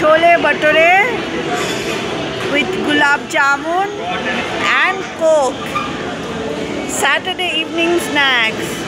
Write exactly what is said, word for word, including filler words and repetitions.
chole bhature with gulab jamun and coke. Saturday evening snacks.